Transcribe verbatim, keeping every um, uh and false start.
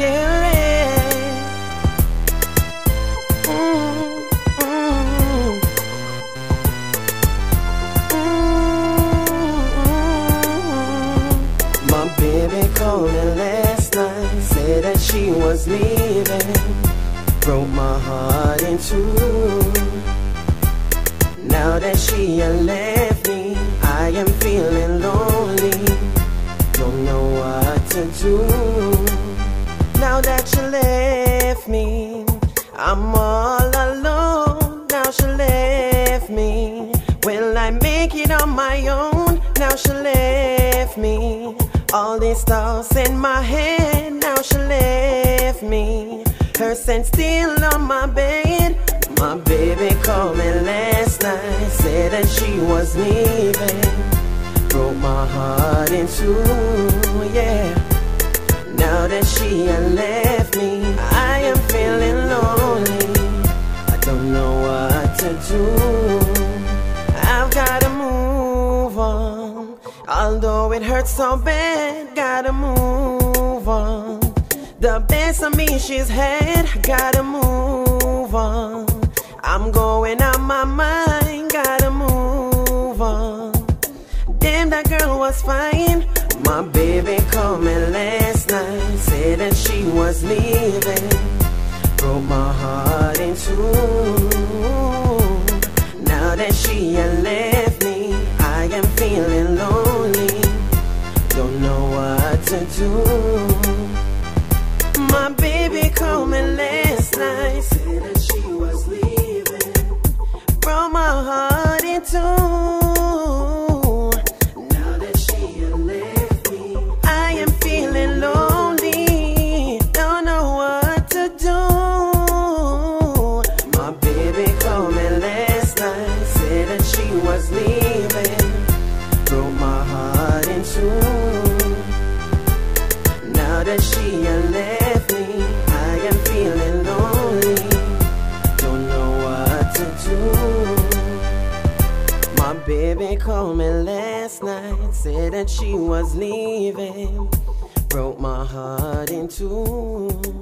yeah. Mm, mm, mm. My baby called me last night, said that she was leaving, broke my heart in two. Now that she had left me, I am feeling lonely, don't know what to do. Now that she left me, I'm all alone. Now she left me, will I make it on my own? Now she left me, all these thoughts in my head. Now she left me, her scent still on my bed. My baby called me last night, said that she was leaving, broke my heart in two, yeah. Now that she had left me, I am feeling lonely, I don't know what to do. I've gotta move on, although it hurts so bad, gotta move on. The best of me she's had, gotta move on. I'm going out my mind, gotta move on. Damn, that girl was fine. My baby called me last night, said that she was leaving, broke my heart in two. Now that she had left me, I am feeling lonely, don't know what to do. My baby called me last night, said that she was leaving, broke my heart in two. Now that she had left me, I am feeling lonely, don't know what to do. My baby called me last night, said that she was leaving, broke my heart in two. Now that she had left me, I am feeling lonely, don't know what to do. My baby called me last night, said that she was leaving, broke my heart in two.